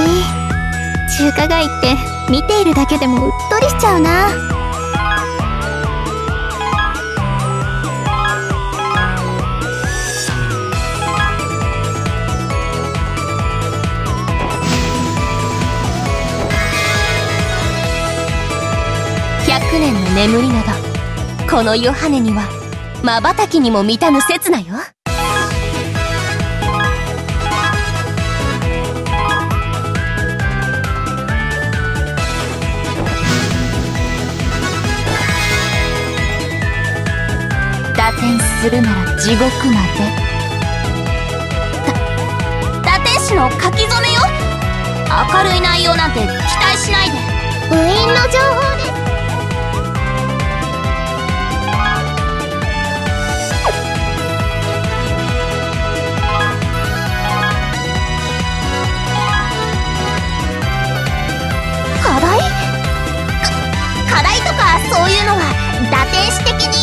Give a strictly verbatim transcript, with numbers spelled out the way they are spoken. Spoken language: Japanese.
中華街って見ているだけでもうっとりしちゃうな。 ひゃくねんの眠りなどこのヨハネにはまばたきにも満たぬ刹那よ。打天するなら地獄まで。だ打天使の書き初めよ。明るい内容なんて期待しないで。 部員の情報です。課題？か課題とかそういうのは打天使的に